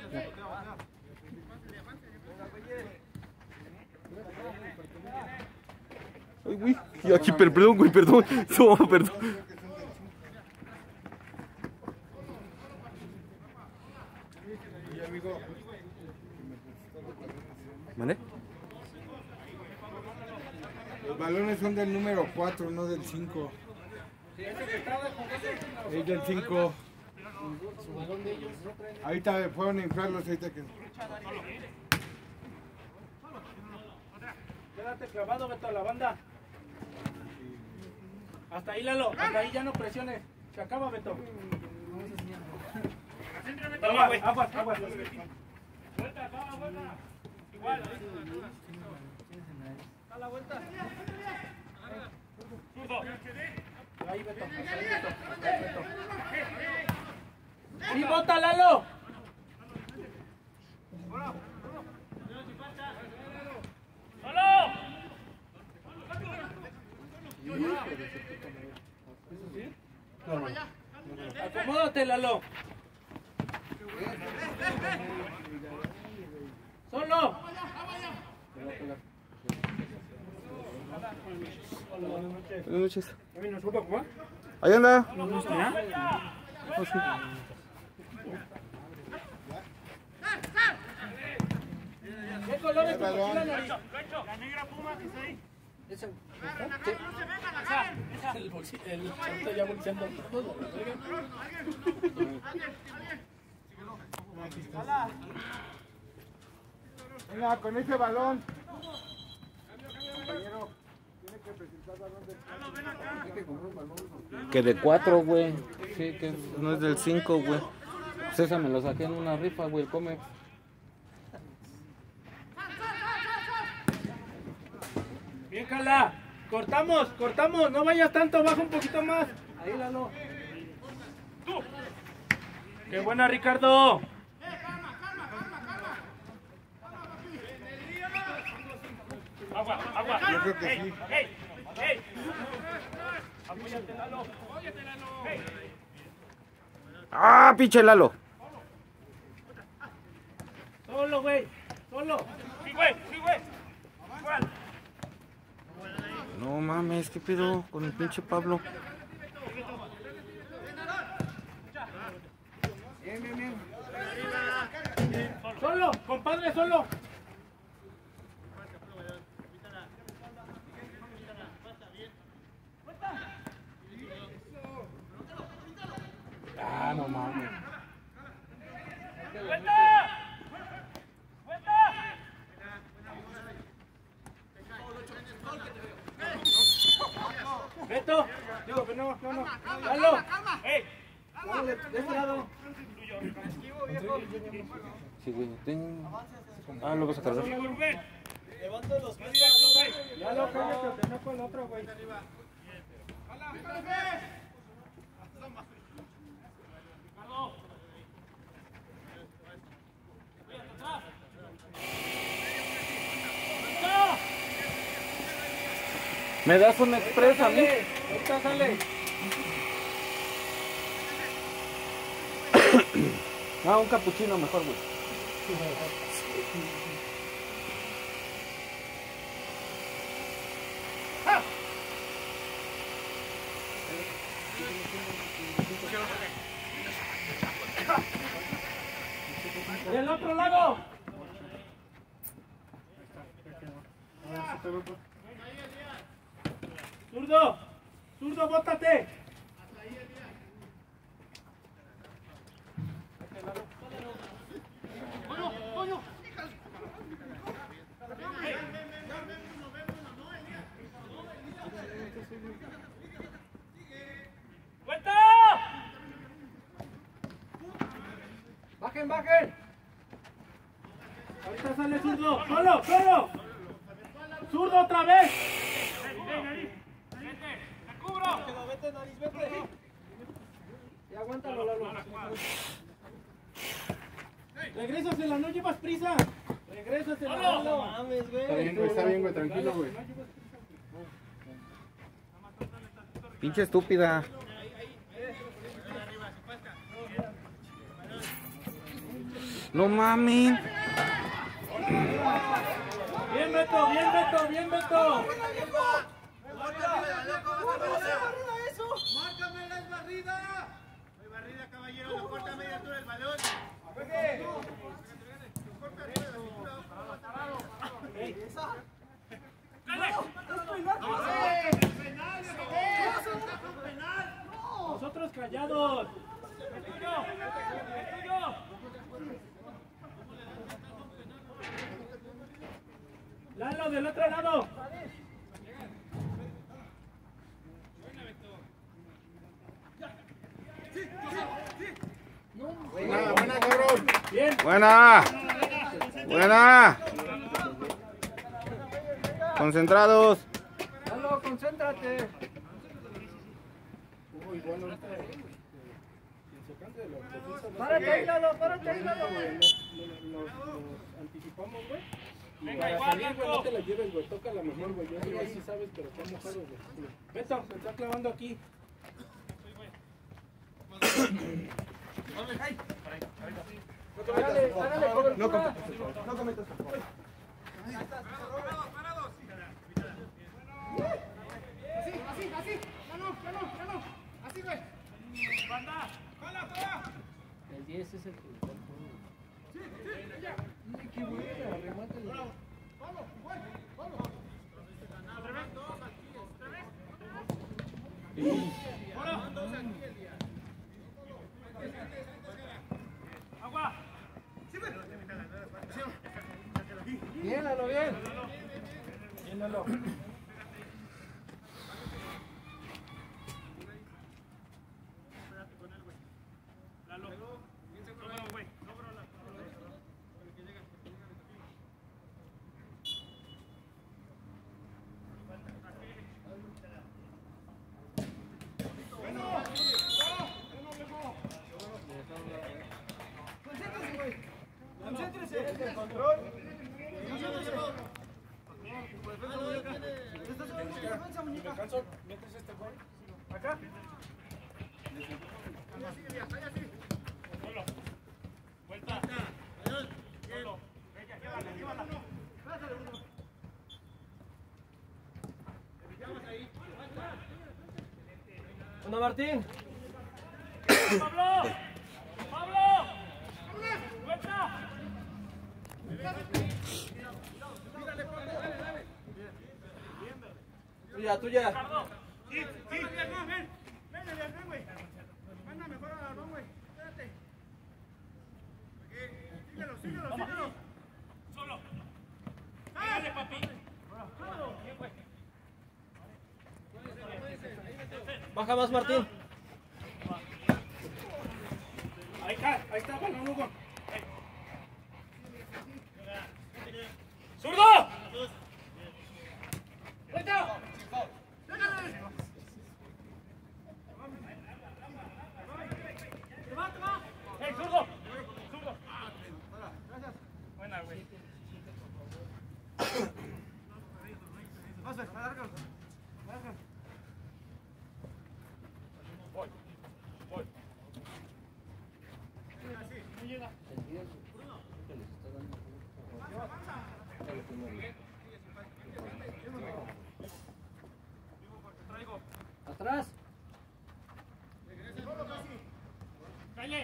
Ay, güey. Y aquí, perdón, güey, perdón. No, perdón. ¿Vale? Los balones son del número 4, no del 5. Es del 5. Ahorita fueron a inflarlos, ahorita que... Quédate clavado, Beto, a la banda. Hasta ahí, Lalo. Hasta ahí ya no presiones. Se acaba, Beto. Aguas, aguas, aguas. Vuelta, vuelta. Igual. Da la vuelta. Ahí, Beto. Ahí, Beto. ¡Sí, bota, Lalo! ¡Solo! Acomódate, Lalo. ¡Solo! Buenas noches. Ahí anda. Oh, sí. ¿Qué color es tu mochila, Nariz? La negra puma que está ahí. Esa. El chavito ya bolseando todo. Venga, con ese balón. Compañero, tiene que presentar balón del... Que de 4, güey. Sí, que no es del 5, güey. Pues esa me lo saqué en una rifa, güey, el come. Bien, Cala. Cortamos, cortamos. No vayas tanto, baja un poquito más. Ahí, Lalo. ¡Qué buena, Ricardo! Agua, agua. Yo creo que sí. ¡Ey! ¡Ey! Apóyate, Lalo. Apóyate, Lalo. ¡Ey! ¡Ah, pinche Lalo! Solo, güey. Solo. Sí, güey. Sí, güey. Igual. No mames, ¿qué pedo con el pinche Pablo? Bien, bien, bien. Solo, compadre, solo. Ah, no mames. Beto, digo que no. Lalo. ¡Ey! De este lado. Sí, güey, Ah, lo vas a cargar. Levanta los pies. Ya lo cállate, te saco el otro, güey. ¿Me das un express a mí? Ahorita sale. Ah, un capuchino mejor, güey. ¡Del otro lado! ¡Zurdo! ¡Zurdo, bótate! ¡Vuelta! ¡Bajen, bajen! Ahorita sale zurdo. ¡Solo, solo! ¡Zurdo otra vez! ¡Te cubro! ¡Vete, Nariz, vete! Y aguántalo, Lalo. Regrésasela, no llevas prisa. Regrésasela, Lalo. No mames, güey. Está bien, güey, tranquilo, güey. Pinche estúpida. No mames. Bien, Beto, bien, Beto, bien, Beto. ¡Márcame la barrida! Soy barrida, caballero, lo corta a media altura el balón. Nosotros callados. ¡Es tuyo! ¡Es tuyo! Lalo, del otro lado. Buena, buena, cabrón. Bien. Buena. Buena. Concentrados. Lalo, concéntrate. Párate ahí, Lalo, párate ahí, Lalo. Nos anticipamos, güey. Y para salir, güey, no te la lleves, güey. Toca la mejor, güey. Yo digo, ahí sí sabes, pero está mojado, güey. Beto, se está clavando aquí. Hágale, hágale cobertura. No cometas. El 10 es el que... Qué buena, remátale. Agua. Bien, Lalo, bien. Bien, Lalo. Bueno, Martín. ¡Pablo! ¡Pablo! ¡Vuelta! Tuya, tuya. Sí, ven, ven. Ven, güey. Manda mejor al balón, güey. Espérate. Síguelo, síguelo, síguelo. Solo. ¡Dale, papi! Baja más, Martín. Ahí está, balón, Hugo. ¡Zurdo! ¡Vuelta! ¡Ey, zurdo! ¡Zurdo! Buena, güey. Voy. No llega. Atrás. ¡Calle!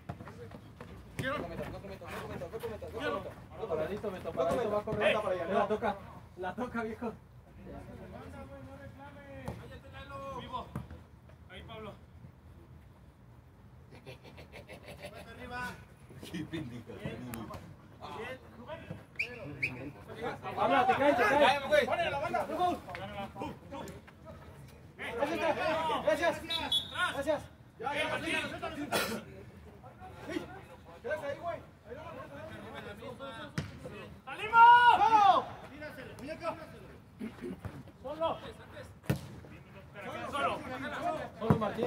Paradito, Beto, paradito, va a correr para allá. La toca, viejo. Vivo. Ahí, Pablo. Habla, te caes, te caes. ¡Ponle la banda! Gracias. Gracias. ¡Salimos! ¡Solo! ¡Solo! Solo Martín.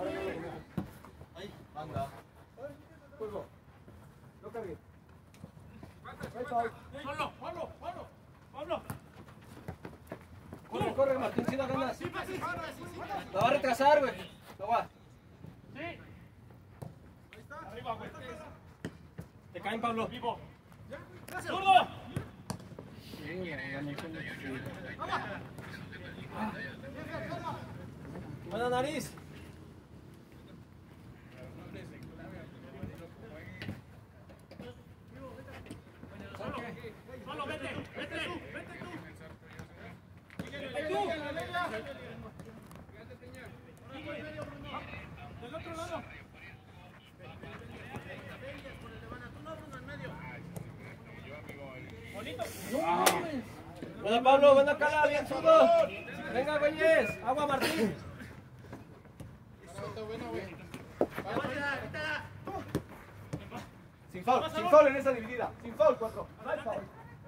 Anda. Juego. No cargue. ¡Solo! ¡Pablo! ¡Pablo! ¡Pablo! Corre, corre, Martín, si la ganas. La va a retrasar, güey. La va. ¡Sí! Arriba, güey. caen, Pablo. ¡Zurdo! Buena nariz. Solo, vete tú. Del otro lado. Bonito. Buena Pablo, buena Cala, bien zurdo. Venga, güeyes. Agua Martín. Sin foul en esa dividida. Sin foul, 4. No hay foul.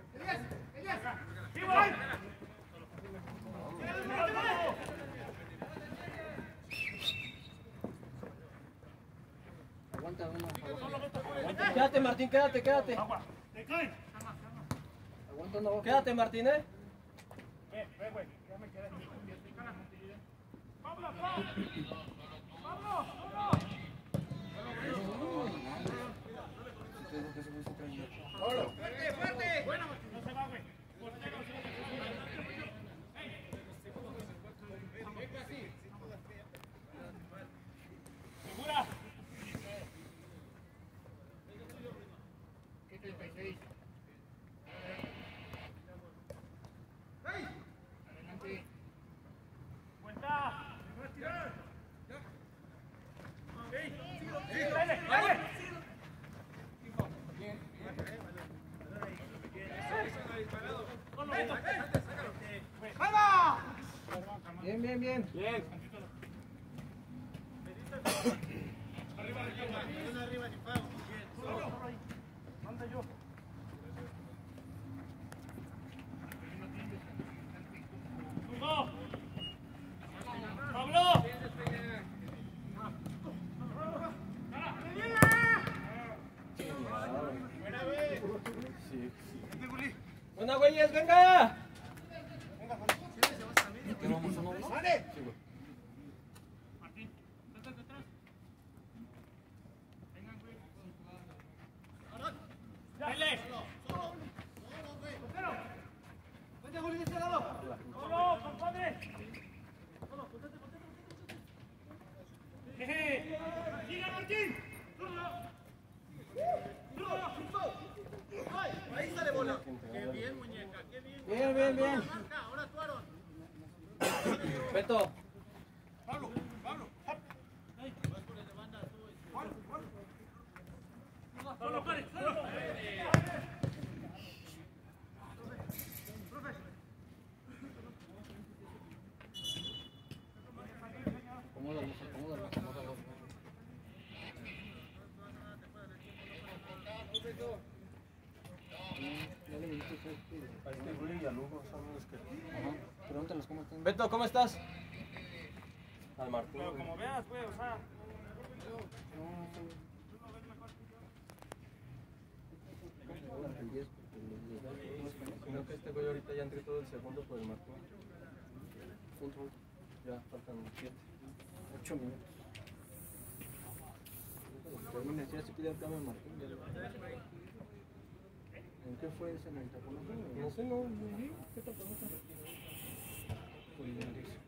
Aguanta uno. Quédate, Martín, quédate. Aguanta uno. Quédate, Martín, ¿eh? Bien. Pablo. Buena, güeyes, venga. ¿Qué vamos a no? Dale. Vente, Juli, de este lado. Solo, compadre. ¡Siga, Martín! Ahí sale bola. Qué bien, muñeca, qué bien. Bien. Ahora tú, Aaron. Beto. Pablo. Solo, pare, solo. Acomódalo. Ya le dijiste que Julio y a Lugo son los que... Ajá. Pregúntales cómo están. Beto, ¿cómo estás? Al Martín. Pero como veas, güey, o sea. Creo que este güey ahorita ya entré todo el segundo por el Martín. Ya faltan 7. 8 minutos. Termina, ya se pide el cambio de Martín. ¿En qué fue ese en el taponazo? No sé, no vi. ¿Qué te pasa? Pues,